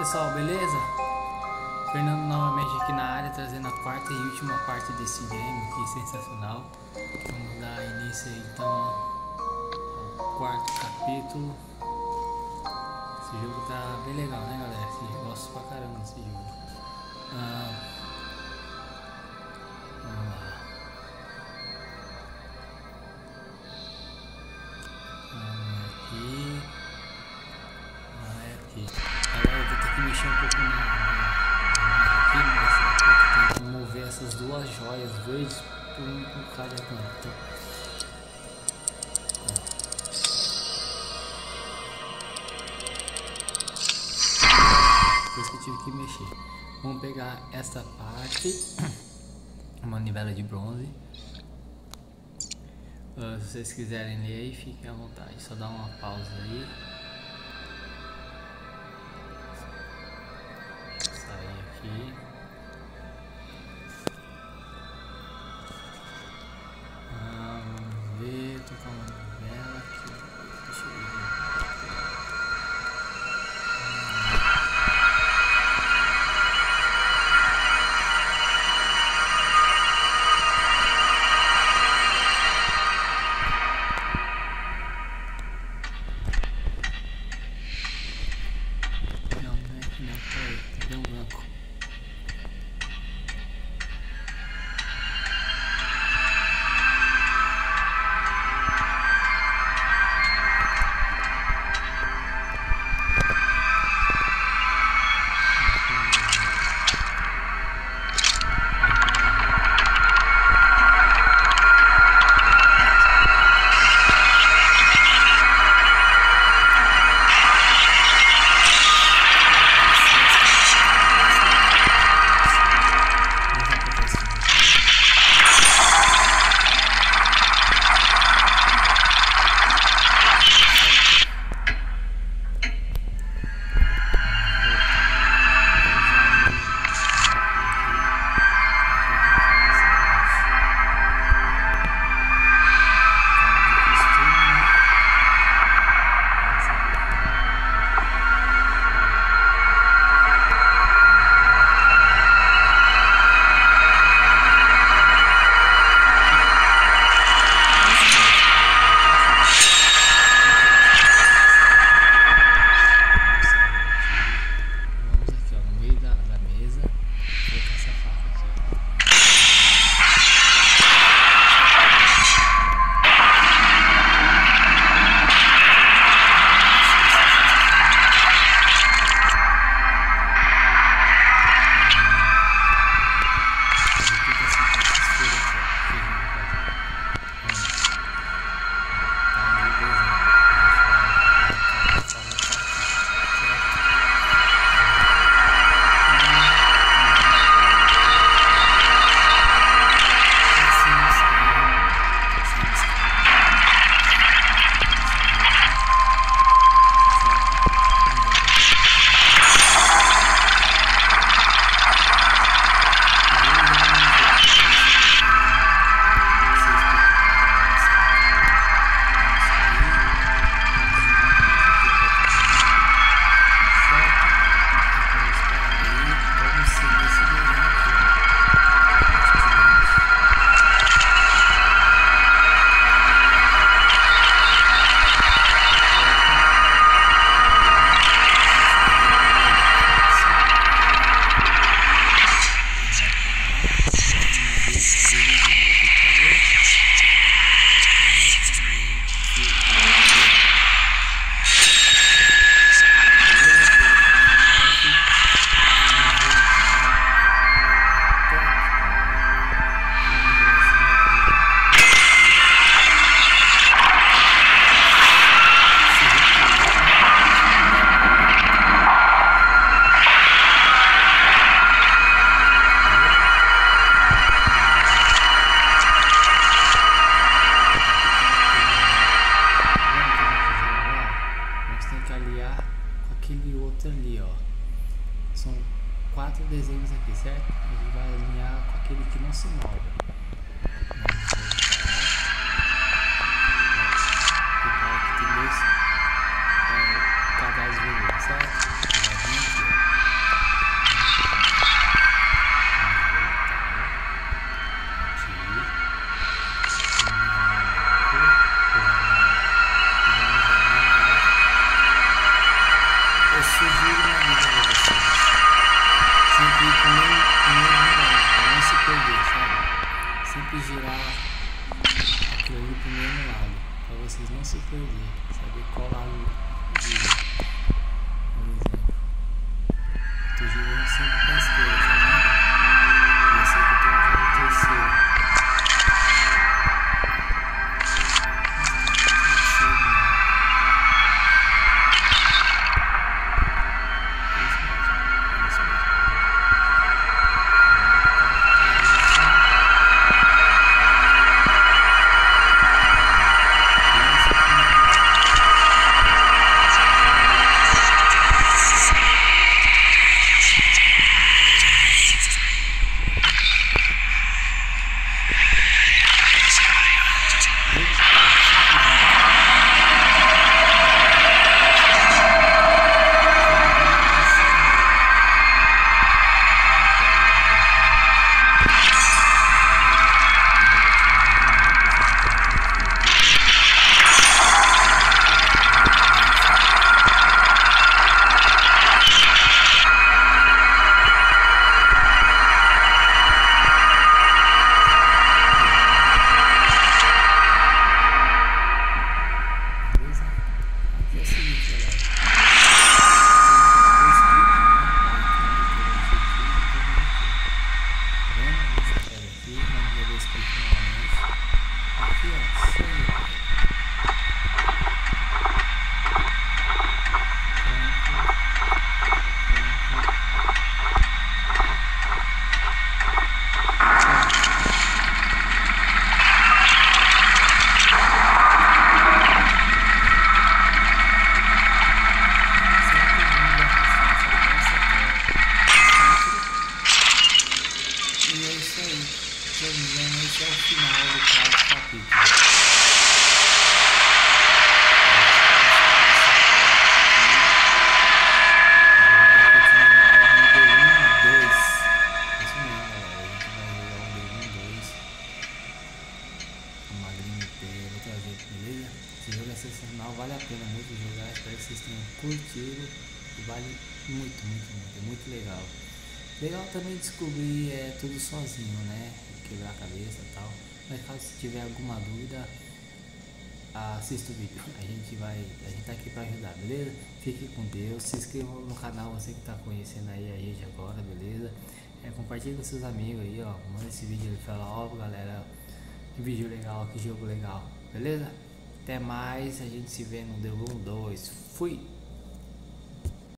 pessoal, beleza? Fernando novamente aqui na área, trazendo a quarta e última parte desse game aqui, sensacional. Vamos dar início aí então ao quarto capítulo. Esse jogo tá bem legal, né, galera? Eu gosto pra caramba desse jogo. Vamos lá. Aqui. Aqui. Agora eu vou ter que mexer um pouco na imagem aqui, mas eu tenho que mover essas duas joias verdes por cada canto. Por isso que eu tive que mexer. Vamos pegar esta parte, uma manivela de bronze. Se vocês quiserem ler aí, fiquem à vontade. Só dá uma pausa aí. Sair aqui. Vamos ver, tocar uma manivela aqui. Deixa eu ver. São 4 desenhos aqui, certo? A gente vai alinhar com aquele que não se move. Vamos voltar. Aqui tem 2 cavalos vermelhos, certo? Vai vir aqui, ó. sempre girar aquilo ali pro mesmo lado, para vocês não se perderem, saber qual lado gira. Por exemplo, tô girando sempre para a esquerda, tá vendo? E eu sei que eu tô usando o terceiro. Esse é o final do quarto capítulo. Beleza? Esse jogo é sensacional, vale a pena muito jogar, espero que vocês tenham curtido e vale muito, é muito legal. Legal também descobrir tudo sozinho, né? Quebrar a cabeça e tal. Mas caso se tiver alguma dúvida, assista o vídeo. A gente tá aqui pra ajudar, beleza? Fique com Deus, se inscreva no canal, você que tá conhecendo aí a gente agora, beleza? Compartilhe com seus amigos aí, ó. Manda esse vídeo e fala, ó galera, que vídeo legal, que jogo legal, beleza? Até mais, a gente se vê no The Room 2. Fui!